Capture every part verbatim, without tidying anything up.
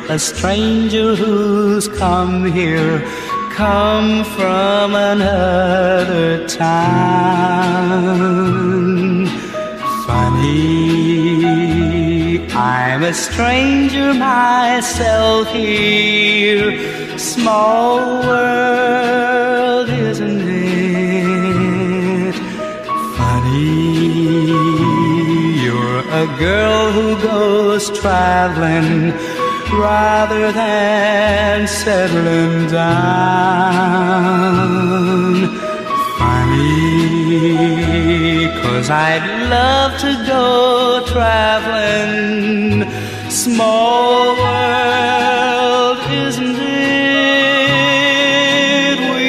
a stranger who's come here, come from another town. Funny, I'm a stranger myself here. Small world, isn't it? Funny, you're a girl who goes traveling rather than settling down. Funny, 'cause I'd love to go traveling. Small world, isn't it? We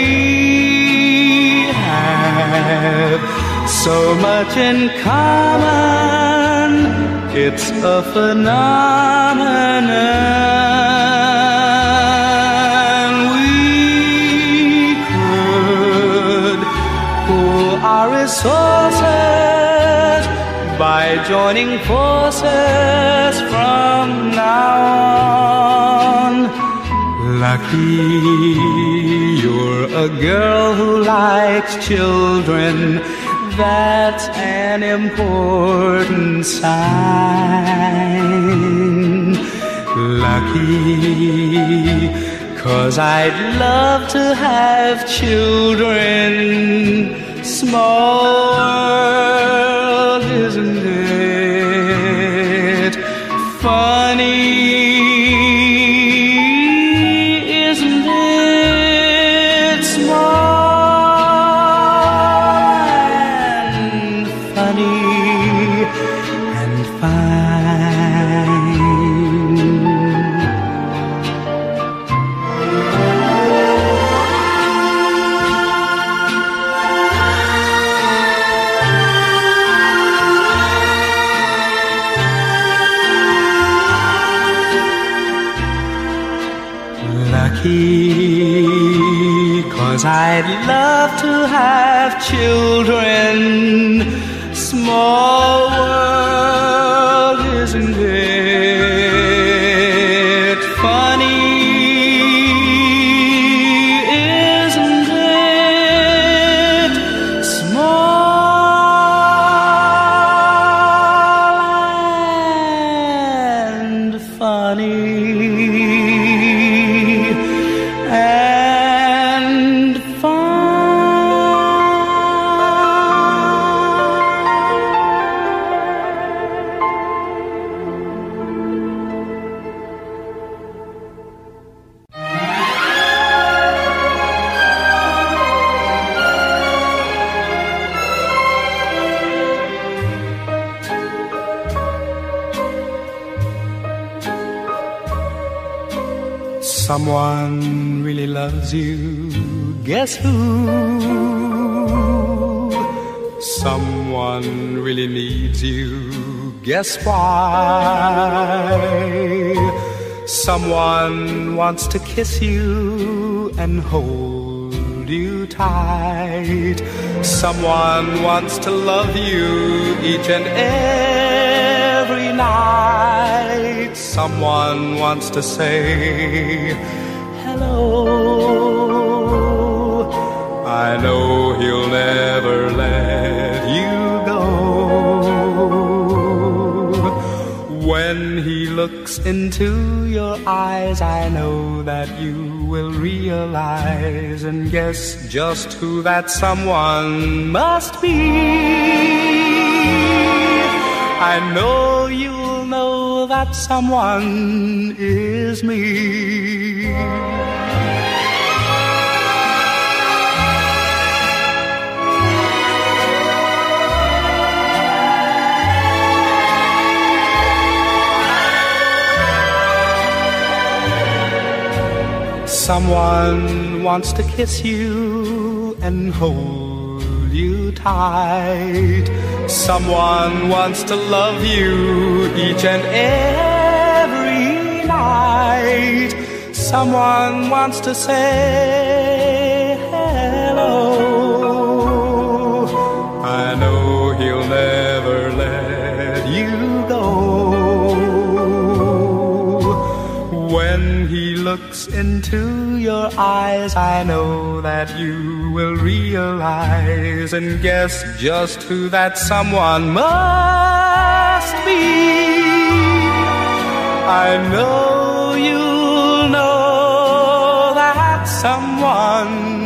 have so much in common, it's a phenomenon. We could pool our resources by joining forces from now on. Lucky you're a girl who likes children, that's an important sign. Lucky, 'cause I'd love to have children. Small world, isn't it? Funny, isn't it? Small and funny and fine. Lucky, 'cause I'd love to have children. Small world, isn't it? Funny, isn't it? Small and funny. And someone really loves you, guess who? Someone really needs you, guess why? Someone wants to kiss you and hold you tight. Someone wants to love you each and every night. Someone wants to say hello. I know he'll never let you go. When he looks into your eyes, I know that you will realize and guess just who that someone must be. I know you'll know that someone is me. Someone wants to kiss you and hold you tight. Someone wants to love you each and every night. Someone wants to say hello. I know he'll never let you go. When looks into your eyes, I know that you will realize and guess just who that someone must be. I know you'll know that someone.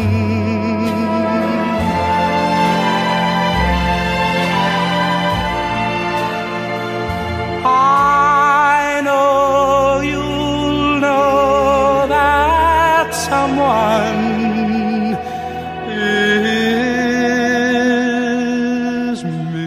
I know you'll know that someone is me.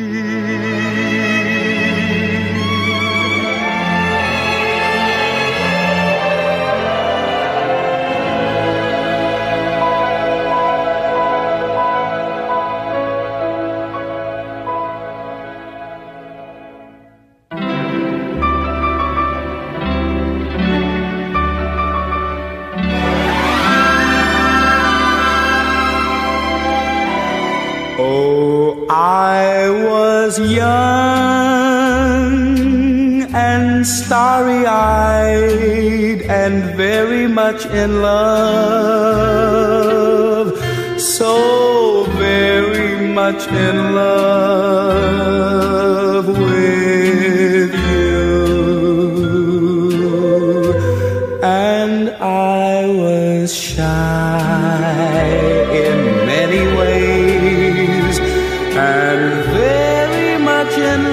Oh, I was young and starry-eyed and very much in love, so very much in love with you. And I was shy in many ways and very much in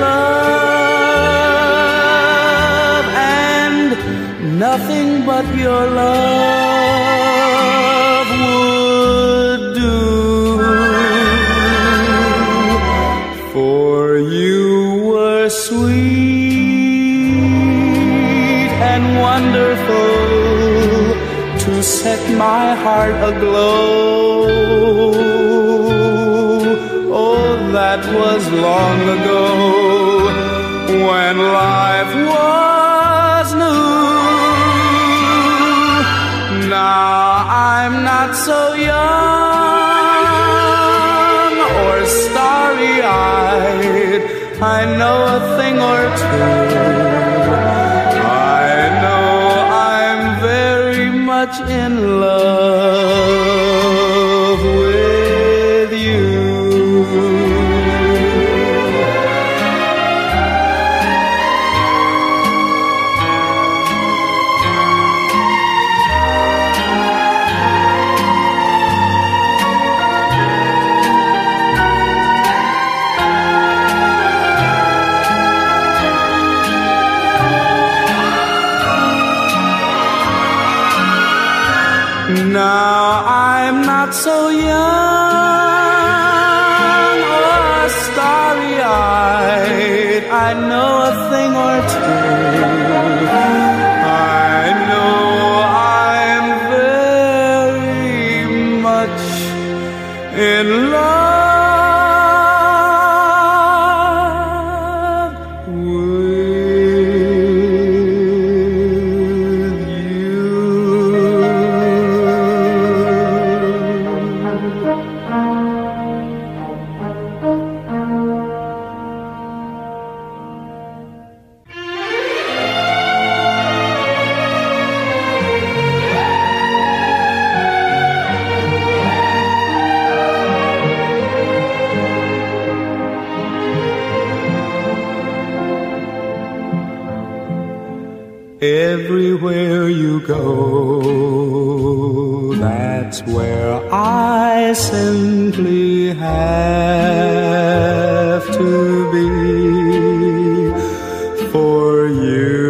love, and nothing but your love would do, for you were sweet and wonderful to set my heart aglow. Oh, that was long ago, when life was new. Now I'm not so young or starry-eyed, I know a thing or two. I know I'm very much in love with you. Now I'm not so young or starry-eyed, I know a thing or two. I know I'm very much in love everywhere you go, that's where I simply have to be. For you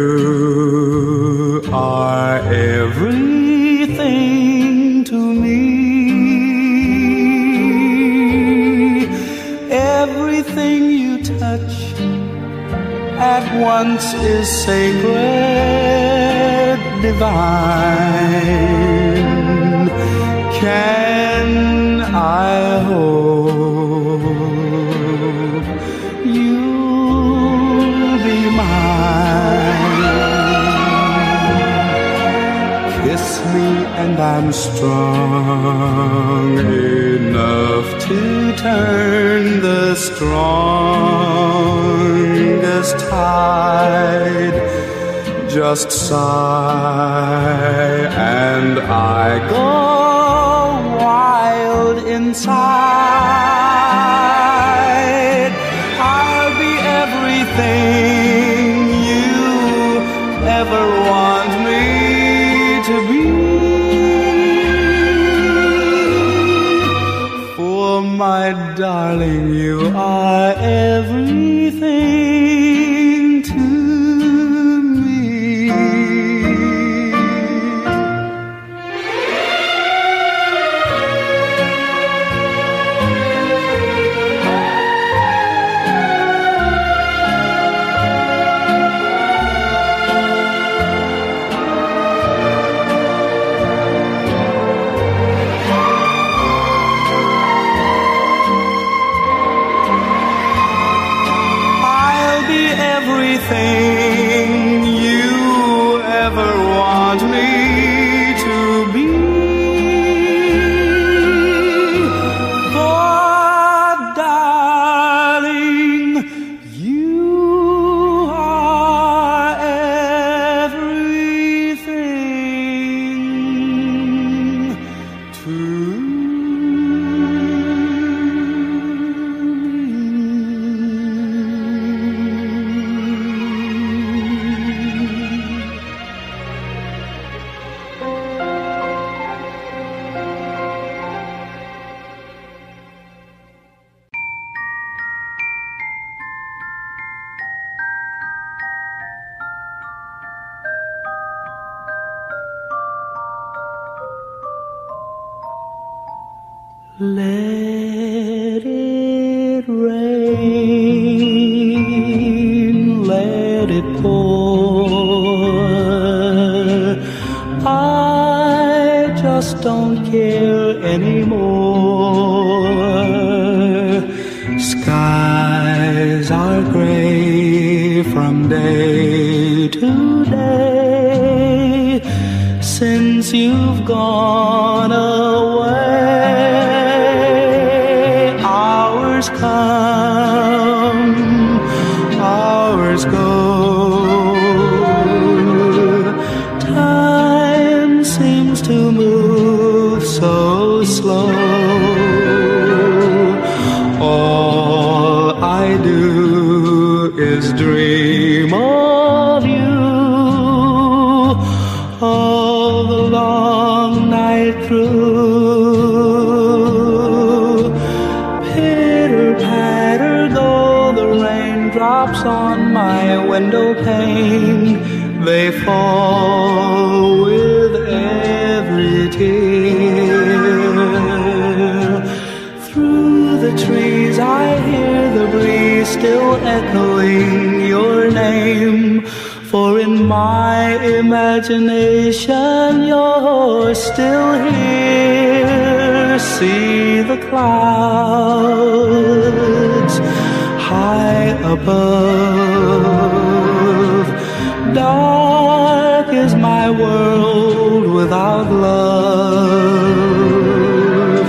are everything to me. Everything you touch at once is sacred, divine. Can I hope you'll be mine? Kiss me and I'm strong enough to turn the strongest tide. just sigh, and I go wild inside. I'll be everything you ever want me to be. For my darling, you are everything to me. Everything you ever want me to be. But darling, you are everything to let it rain, let it pour. I just don't care anymore. Skies are gray from day to day since you've gone away. Hours come, hours go. Time seems to move so slow. All I do is dream of you all the long night through. Pitter-patter go the raindrops on my window pane. They fall with every tear. Through the trees I hear the breeze still echoing your name. For in my imagination you're still here. See the clouds high above. Dark is my world without love.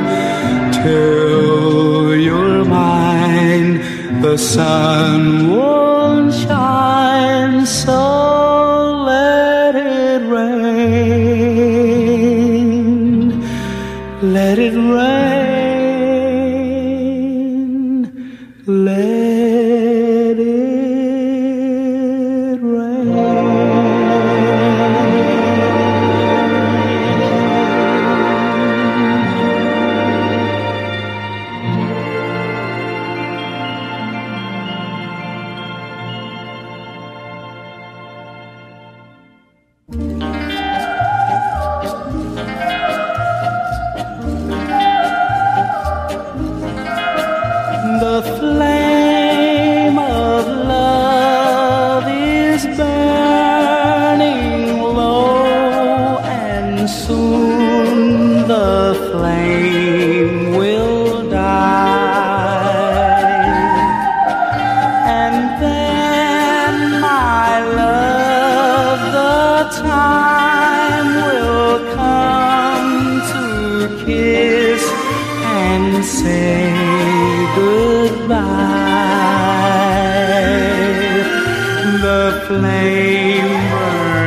Till you're mine, the sun won't shine. So let it rain, let it rain, let it The flame of love is burning low, and soon the flame will die. And then, my love, the time will come to kiss and say goodbye. The flame burns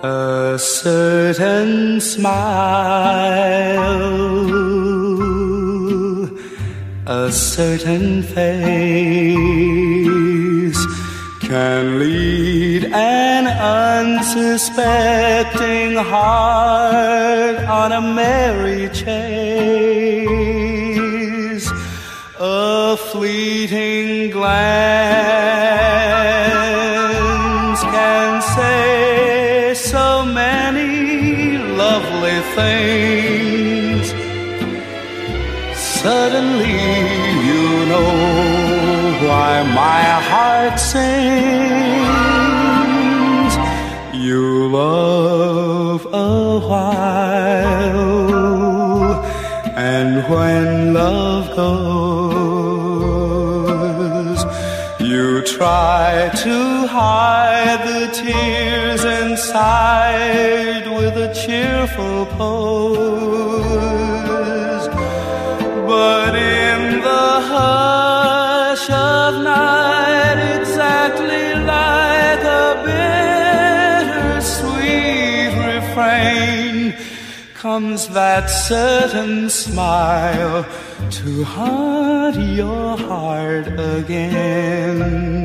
A certain smile, a certain face can lead an unsuspecting heart on a merry chase. A fleeting glance can say so many lovely things. Suddenly you know why my heart sings. You love a while, and when love goes, you try to hide the tears inside with a cheerful pose. But in the hush of night, exactly like a bittersweet refrain, comes that certain smile to haunt your heart again.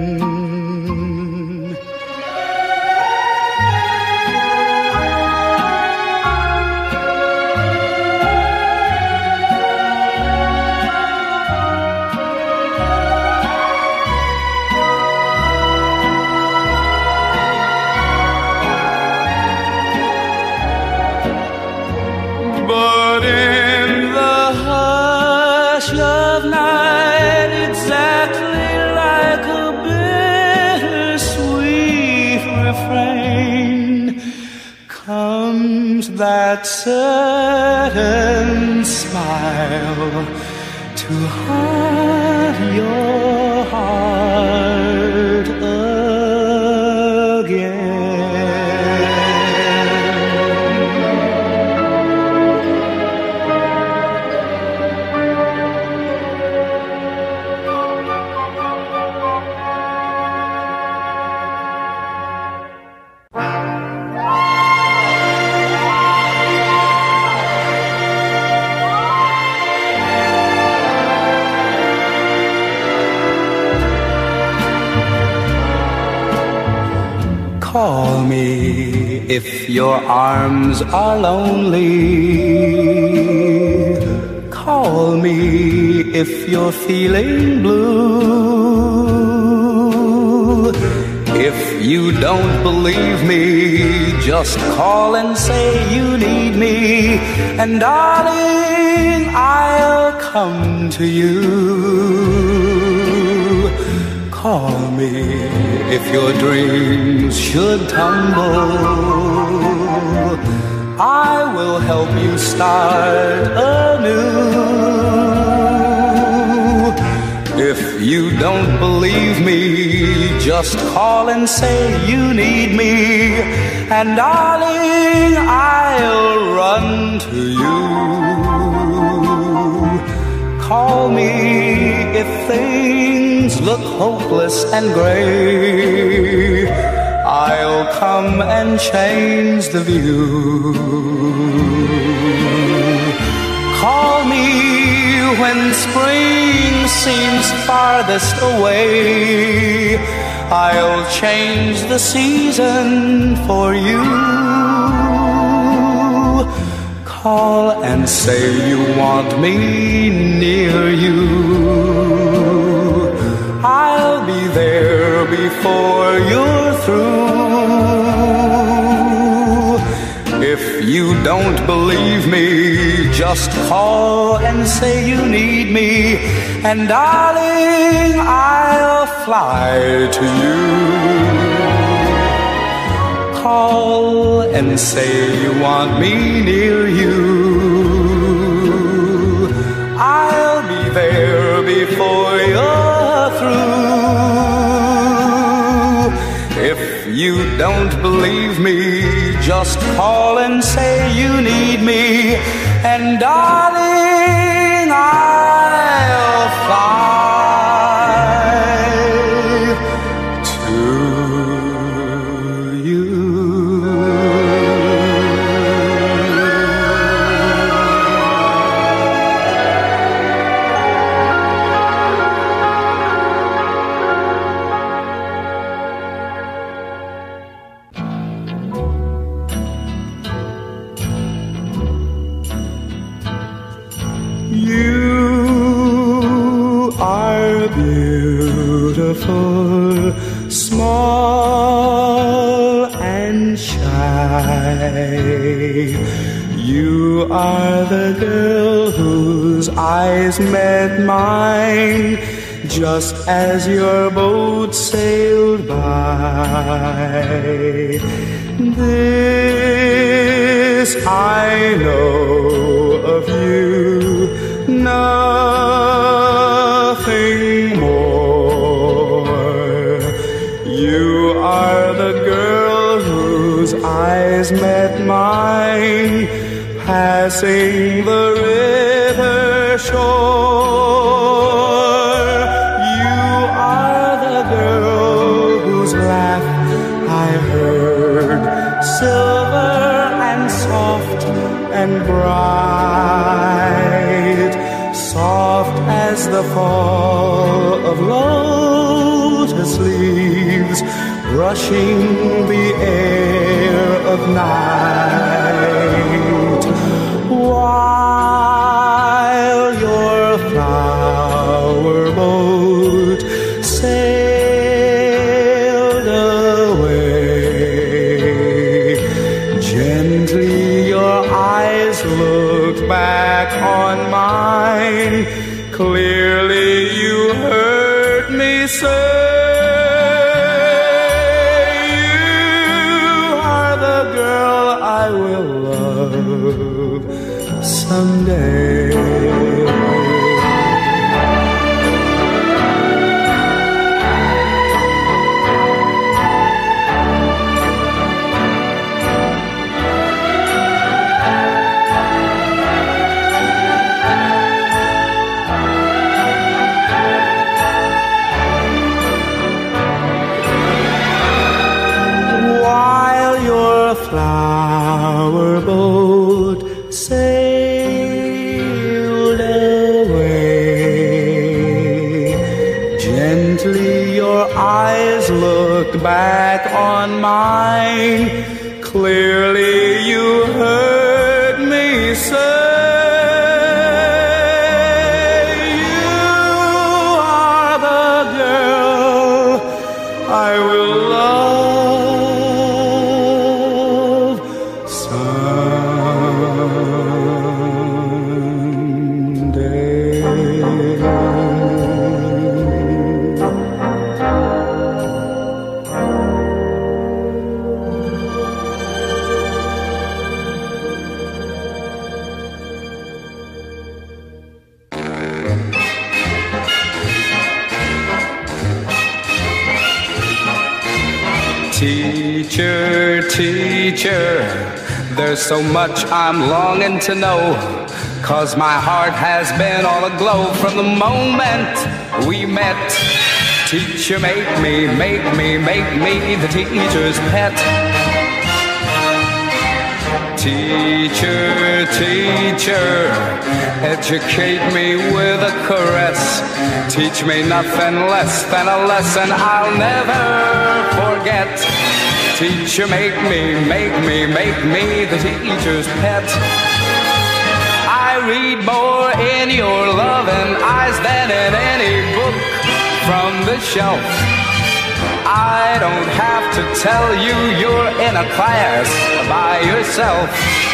But in the hush of night, exactly like a bittersweet refrain, comes that certain smile to haunt your heart again. Call me if your arms are lonely. Call me if you're feeling blue. If you don't believe me, just call and say you need me, and darling, I'll come to you. Call me if your dreams should tumble. I will help you start anew. If you don't believe me, just call and say you need me, and darling, I'll run to you. Call me if things look hopeless and gray. I'll come and change the view. Call me when spring seems farthest away. I'll change the season for you. Call and say you want me near you. I'll be there before you're through. If you don't believe me, just call and say you need me, and darling, I'll fly to you. Call and say you want me near you. I'll be there before you're through. If you don't believe me, just call and say you need me, and darling, I'll fly to you. small and shy. You are the girl whose eyes met mine just as your boat sailed by. This I know of you, nothing more. You are the girl whose eyes met mine, passing the river shore. You are the girl whose laugh I heard, silver and soft and bright, soft as the fall of lotus leaves brushing the air of night. While your flower boat sailed away, gently your eyes looked back on mine. Clearly you heard me say, I will love someday. While your flower boat sailed away, gently your eyes looked back on mine. Clearly you heard me say, you are the girl I will love someday. Teacher, teacher, there's so much I'm longing to know, 'cause my heart has been all aglow from the moment we met. Teacher, make me, make me, make me the teacher's pet. Teacher, teacher, educate me with a caress. Teach me nothing less than a lesson I'll never forget. Teacher, make me, make me, make me the teacher's pet. I read more in your loving eyes than in any book from the shelf. I don't have to tell you you're in a class by yourself.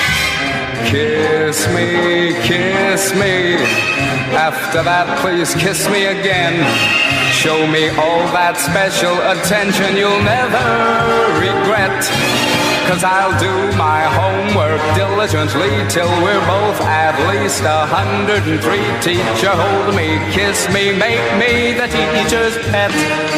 Kiss me, kiss me. After that, please kiss me again. Show me all that special attention you'll never regret. 'Cause I'll do my homework diligently till we're both at least a hundred and three. Teacher, hold me, kiss me, make me the teacher's pet.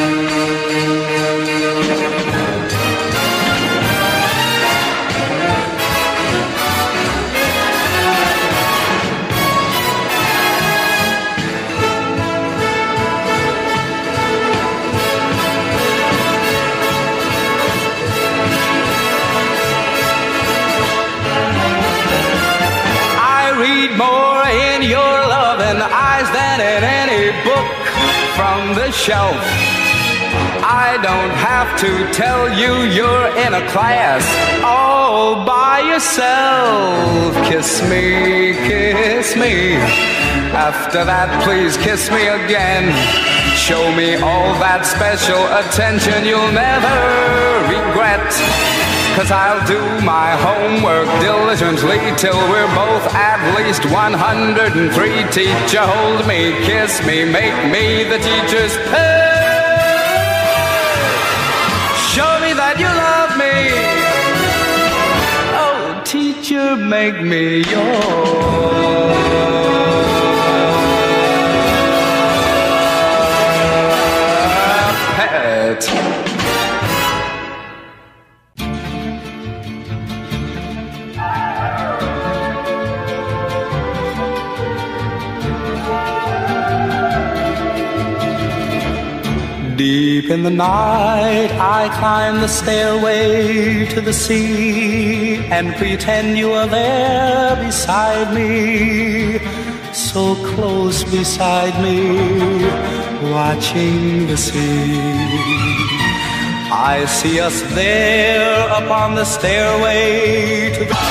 More in your loving eyes than in any book from the shelf. I don't have to tell you you're in a class all by yourself. Kiss me, kiss me. After that, please kiss me again. Show me all that special attention you'll never regret. 'Cause I'll do my homework diligently till we're both at least one hundred three. Teacher, hold me, kiss me, make me the teacher's pet. Show me that you love me. Oh, teacher, make me yours. Deep in the night, I climb the stairway to the sea and pretend you are there beside me, so close beside me, watching the sea. I see us there upon the stairway to the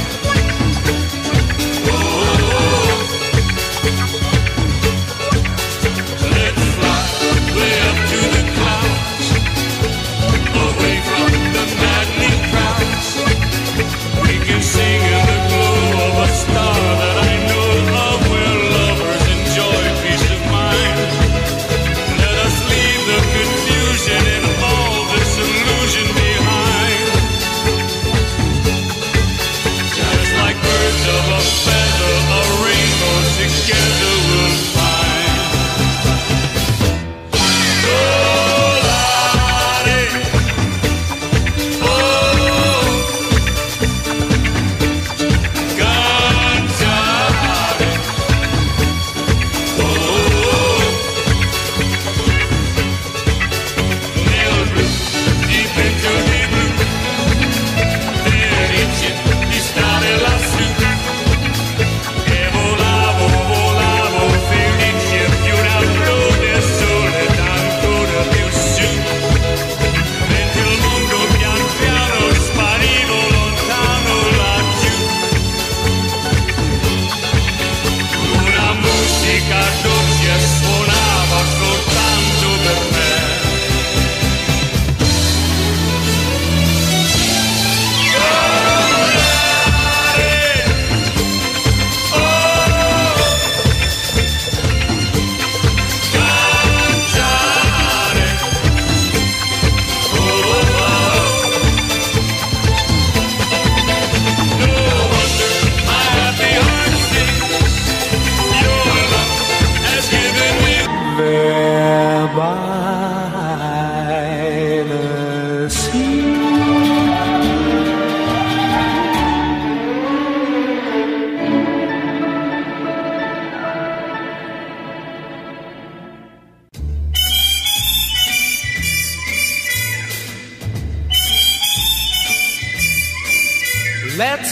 Let's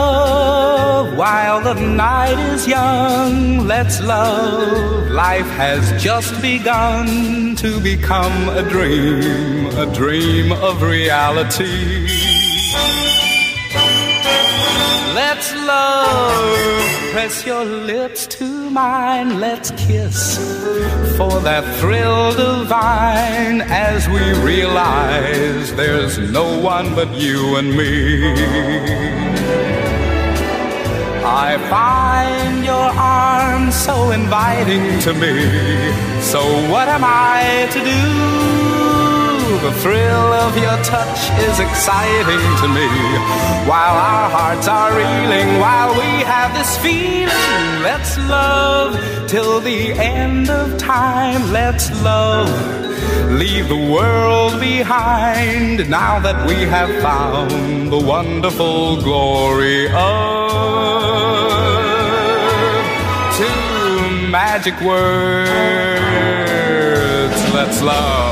love while the night is young. Let's love, life has just begun to become a dream, a dream of reality. Let's love, press your lips to mine. Let's kiss for that thrill divine as we realize there's no one but you and me. I find your arms so inviting to me. So what am I to do? The thrill of your touch is exciting to me. While our hearts are reeling, while we have this feeling, let's love till the end of time. Let's love, leave the world behind, now that we have found the wonderful glory of two magic words. Let's love.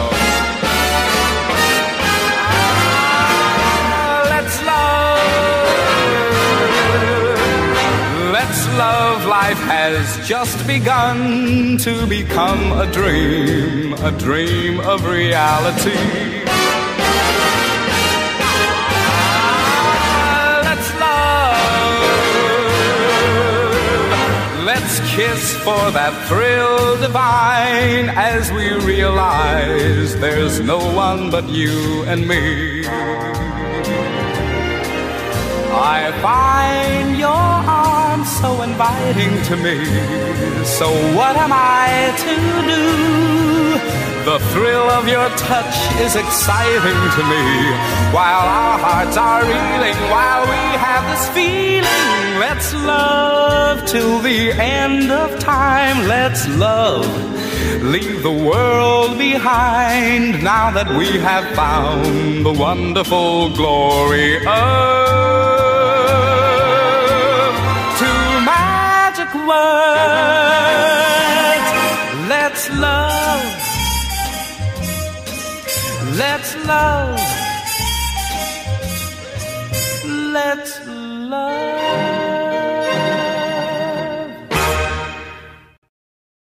Let's love like life has just begun to become a dream, a dream of reality. Let's love, let's kiss for that thrill divine as we realize there's no one but you and me. I find your arms so inviting to me, so what am I to do? The thrill of your touch is exciting to me, while our hearts are reeling, while we have this feeling. Let's love till the end of time, let's love, leave the world behind, now that we have found the wonderful glory of words. Let's love, let's love, let's love.